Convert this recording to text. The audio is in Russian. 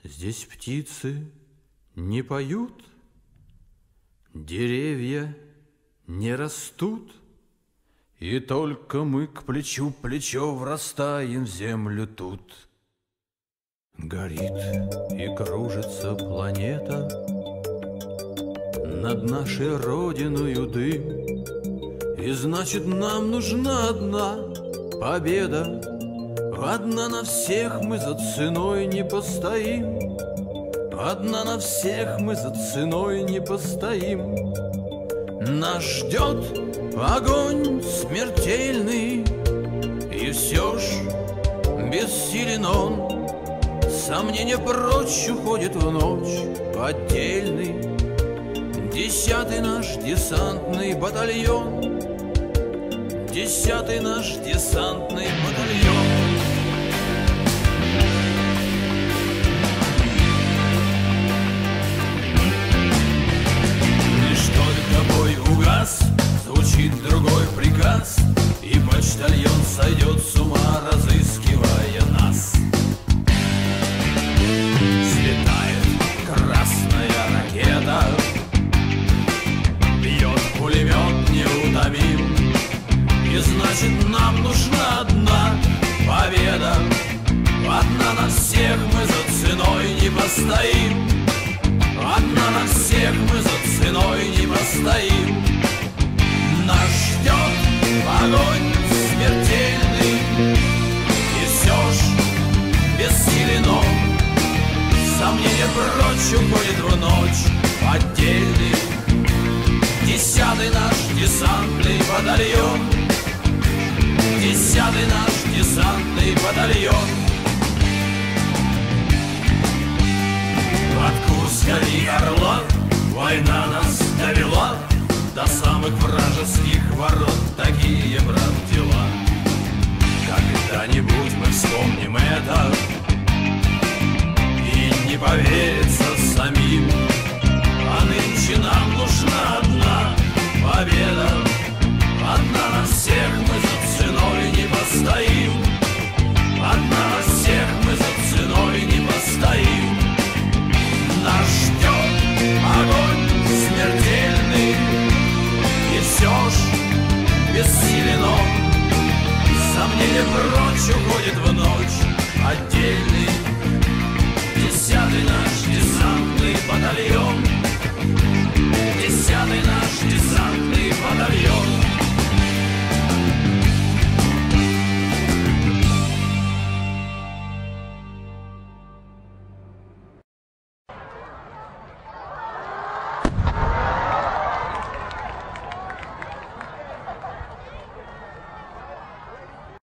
Здесь птицы не поют, деревья не растут, и только мы к плечу плечо врастаем в землю тут. Горит и кружится планета, над нашей родиною дым, и значит нам нужна одна победа. Одна на всех мы за ценой не постоим, одна на всех мы за ценой не постоим. Нас ждет огонь смертельный, и все ж бессилен он. Сомнение прочь уходит в ночь отдельный. 10-й наш десантный батальон, 10-й наш десантный батальон. Лишь только бой угас, звучит другой приказ, и почтальон сойдет с ума, разыскивая нас. Взлетает красная ракета, бьет пулемет неутомим, и значит нам нужна одна победа. Одна на всех мы за ценой не постоим, одна на всех мы за ценой не постоим. Нас ждет огонь смертельный, и все ж бессилен он. Сомнение прочь уходит в ночь отдельный. 10-й наш десантный батальон, 10-й наш десантный батальон. От Курска и Орла война нас довела до самых вражеских ворот. Такие, брат, дела. Когда-нибудь мы вспомним это,